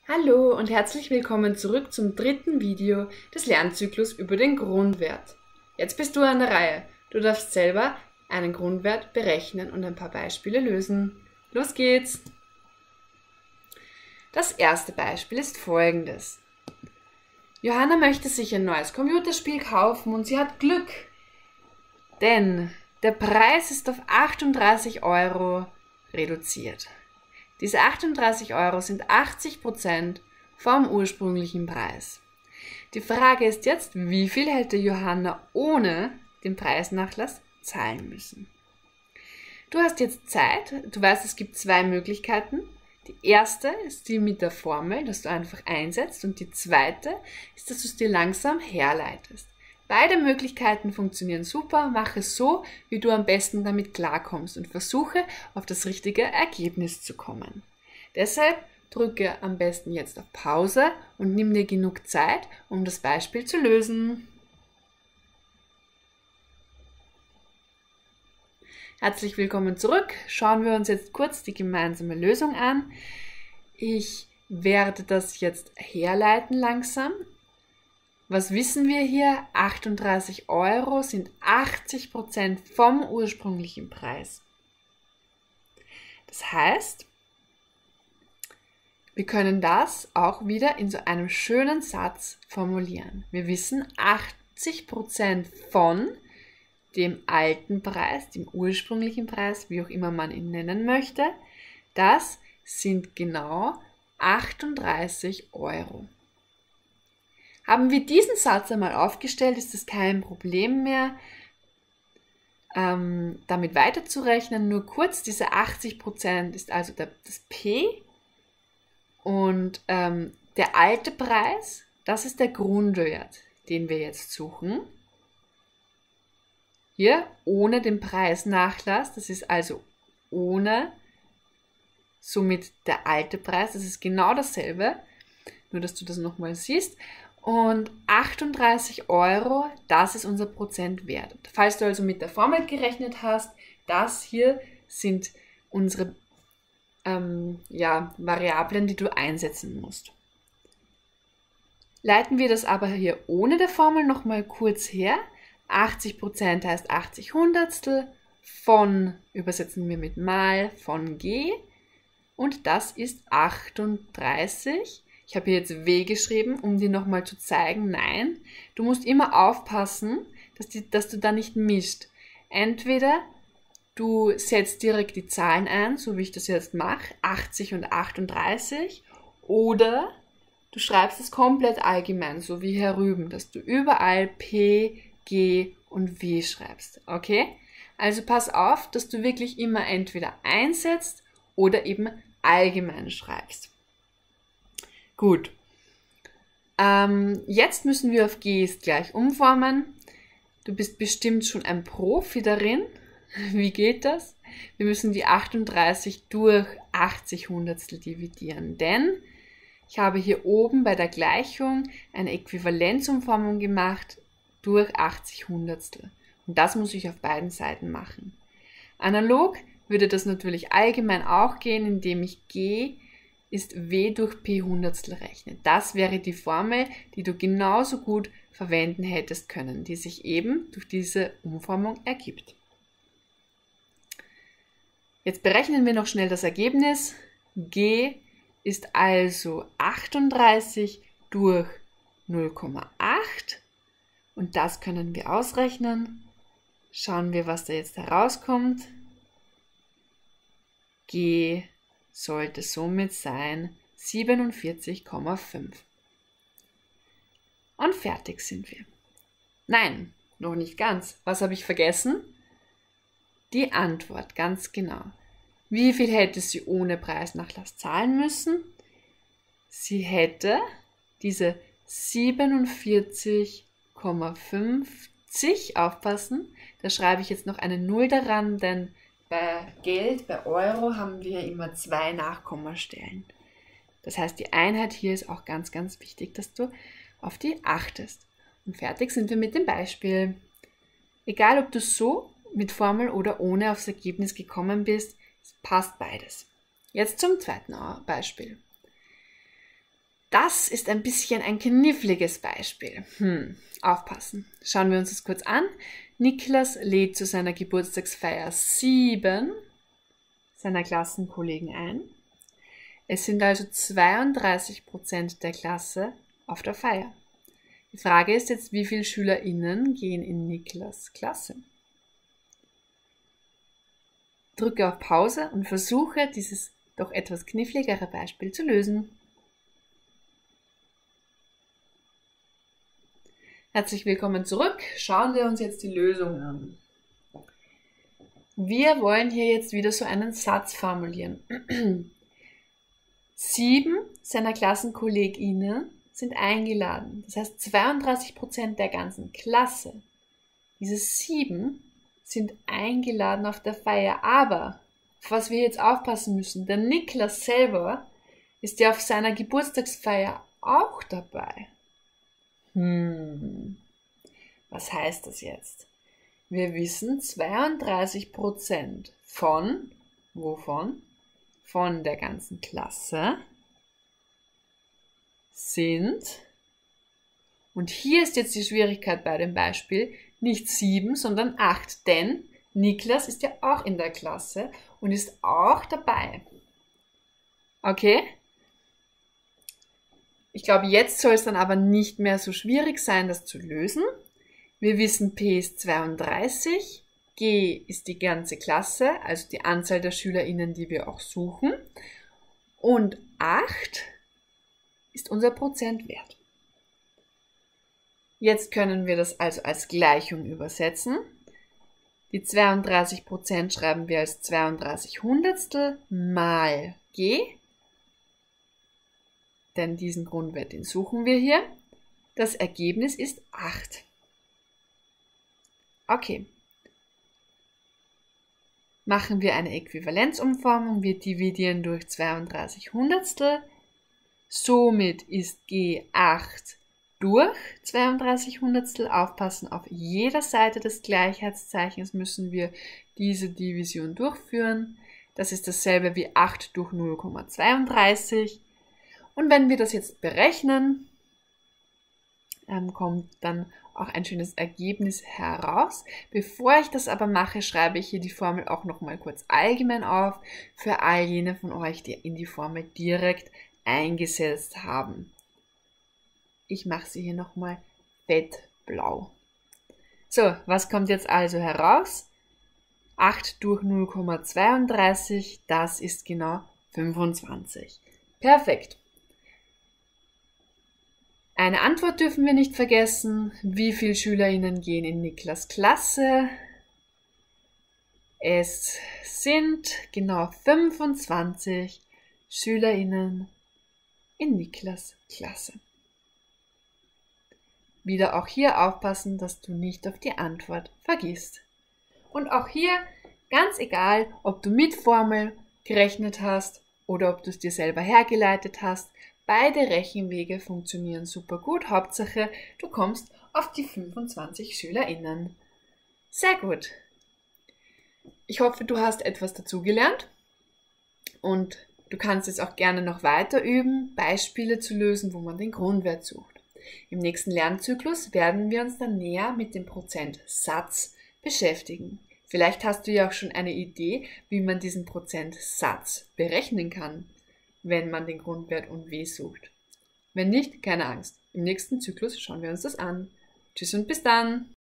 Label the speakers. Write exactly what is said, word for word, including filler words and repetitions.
Speaker 1: Hallo und herzlich willkommen zurück zum dritten Video des Lernzyklus über den Grundwert. Jetzt bist du an der Reihe. Du darfst selber einen Grundwert berechnen und ein paar Beispiele lösen. Los geht's! Das erste Beispiel ist folgendes. Johanna möchte sich ein neues Computerspiel kaufen und sie hat Glück, denn der Preis ist auf achtunddreißig Euro reduziert. Diese achtunddreißig Euro sind achtzig Prozent vom ursprünglichen Preis. Die Frage ist jetzt, wie viel hätte Johanna ohne den Preisnachlass zahlen müssen? Du hast jetzt Zeit, du weißt, es gibt zwei Möglichkeiten. Die erste ist die mit der Formel, dass du einfach einsetzt, und die zweite ist, dass du es dir langsam herleitest. Beide Möglichkeiten funktionieren super, mach es so, wie du am besten damit klarkommst und versuche, auf das richtige Ergebnis zu kommen. Deshalb drücke am besten jetzt auf Pause und nimm dir genug Zeit, um das Beispiel zu lösen. Herzlich willkommen zurück. Schauen wir uns jetzt kurz die gemeinsame Lösung an. Ich werde das jetzt herleiten langsam. Was wissen wir hier? achtunddreißig Euro sind achtzig Prozent vom ursprünglichen Preis. Das heißt, wir können das auch wieder in so einem schönen Satz formulieren. Wir wissen, achtzig Prozent von dem alten Preis, dem ursprünglichen Preis, wie auch immer man ihn nennen möchte, das sind genau achtunddreißig Euro. Haben wir diesen Satz einmal aufgestellt, ist es kein Problem mehr, ähm, damit weiterzurechnen. Nur kurz, diese achtzig Prozent ist also der, das P und ähm, der alte Preis, das ist der Grundwert, den wir jetzt suchen. Hier ohne den Preisnachlass, das ist also ohne, somit der alte Preis, das ist genau dasselbe, nur dass du das nochmal siehst. Und achtunddreißig Euro, das ist unser Prozentwert. Falls du also mit der Formel gerechnet hast, das hier sind unsere ähm, ja, Variablen, die du einsetzen musst. Leiten wir das aber hier ohne der Formel nochmal kurz her. achtzig Prozent heißt achtzig Hundertstel von, übersetzen wir mit mal, von G. Und das ist achtunddreißig. Ich habe hier jetzt W geschrieben, um dir nochmal zu zeigen, nein, du musst immer aufpassen, dass, die, dass du da nicht mischt. Entweder du setzt direkt die Zahlen ein, so wie ich das jetzt mache, achtzig und achtunddreißig, oder du schreibst es komplett allgemein, so wie hier rüben, dass du überall P, G und W schreibst, okay? Also pass auf, dass du wirklich immer entweder einsetzt oder eben allgemein schreibst. Gut, ähm, jetzt müssen wir auf G ist gleich umformen. Du bist bestimmt schon ein Profi darin. Wie geht das? Wir müssen die achtunddreißig durch achtzig Hundertstel dividieren, denn ich habe hier oben bei der Gleichung eine Äquivalenzumformung gemacht durch achtzig Hundertstel. Und das muss ich auf beiden Seiten machen. Analog würde das natürlich allgemein auch gehen, indem ich G ist W durch P Hundertstel rechne. Das wäre die Formel, die du genauso gut verwenden hättest können, die sich eben durch diese Umformung ergibt. Jetzt berechnen wir noch schnell das Ergebnis. G ist also achtunddreißig durch null Komma acht und das können wir ausrechnen. Schauen wir, was da jetzt herauskommt. G sollte somit sein siebenundvierzig Komma fünf. Und fertig sind wir. Nein, noch nicht ganz. Was habe ich vergessen? Die Antwort, ganz genau. Wie viel hätte sie ohne Preisnachlass zahlen müssen? Sie hätte diese siebenundvierzig Komma fünfzig, aufpassen, da schreibe ich jetzt noch eine Null daran, denn bei Geld, bei Euro haben wir immer zwei Nachkommastellen. Das heißt, die Einheit hier ist auch ganz, ganz wichtig, dass du auf die achtest. Und fertig sind wir mit dem Beispiel. Egal, ob du so mit Formel oder ohne aufs Ergebnis gekommen bist, es passt beides. Jetzt zum zweiten Beispiel. Das ist ein bisschen ein kniffliges Beispiel. Hm, aufpassen. Schauen wir uns das kurz an. Niklas lädt zu seiner Geburtstagsfeier sieben seiner Klassenkollegen ein. Es sind also zweiunddreißig Prozent der Klasse auf der Feier. Die Frage ist jetzt, wie viele SchülerInnen gehen in Niklas Klasse? Drücke auf Pause und versuche, dieses doch etwas kniffligere Beispiel zu lösen. Herzlich willkommen zurück. Schauen wir uns jetzt die Lösung an. Wir wollen hier jetzt wieder so einen Satz formulieren. Sieben seiner KlassenkollegInnen sind eingeladen. Das heißt, zweiunddreißig Prozent der ganzen Klasse. Diese sieben sind eingeladen auf der Feier. Aber, auf was wir jetzt aufpassen müssen, der Niklas selber ist ja auf seiner Geburtstagsfeier auch dabei. Hm, was heißt das jetzt? Wir wissen, zweiunddreißig Prozent von, wovon? Von der ganzen Klasse sind, und hier ist jetzt die Schwierigkeit bei dem Beispiel, nicht sieben, sondern acht, denn Niklas ist ja auch in der Klasse und ist auch dabei. Okay? Ich glaube, jetzt soll es dann aber nicht mehr so schwierig sein, das zu lösen. Wir wissen, P ist zweiunddreißig, G ist die ganze Klasse, also die Anzahl der SchülerInnen, die wir auch suchen. Und acht ist unser Prozentwert. Jetzt können wir das also als Gleichung übersetzen. Die zweiunddreißig Prozent schreiben wir als zweiunddreißig Hundertstel mal G. Denn diesen Grundwert, den suchen wir hier. Das Ergebnis ist acht. Okay. Machen wir eine Äquivalenzumformung. Wir dividieren durch zweiunddreißig Hundertstel. Somit ist G acht durch zweiunddreißig Hundertstel. Aufpassen, auf jeder Seite des Gleichheitszeichens müssen wir diese Division durchführen. Das ist dasselbe wie acht durch null Komma zweiunddreißig. Und wenn wir das jetzt berechnen, ähm, kommt dann auch ein schönes Ergebnis heraus. Bevor ich das aber mache, schreibe ich hier die Formel auch nochmal kurz allgemein auf, für all jene von euch, die in die Formel direkt eingesetzt haben. Ich mache sie hier nochmal fettblau. So, was kommt jetzt also heraus? acht durch null Komma zweiunddreißig, das ist genau fünfundzwanzig. Perfekt. Eine Antwort dürfen wir nicht vergessen. Wie viele SchülerInnen gehen in Niklas Klasse? Es sind genau fünfundzwanzig SchülerInnen in Niklas Klasse. Wieder auch hier aufpassen, dass du nicht auf die Antwort vergisst. Und auch hier, ganz egal, ob du mit Formel gerechnet hast oder ob du es dir selber hergeleitet hast, beide Rechenwege funktionieren super gut. Hauptsache, du kommst auf die fünfundzwanzig SchülerInnen. Sehr gut. Ich hoffe, du hast etwas dazugelernt und du kannst es auch gerne noch weiter üben, Beispiele zu lösen, wo man den Grundwert sucht. Im nächsten Lernzyklus werden wir uns dann näher mit dem Prozentsatz beschäftigen. Vielleicht hast du ja auch schon eine Idee, wie man diesen Prozentsatz berechnen kann, wenn man den Grundwert und W sucht. Wenn nicht, keine Angst. Im nächsten Zyklus schauen wir uns das an. Tschüss und bis dann!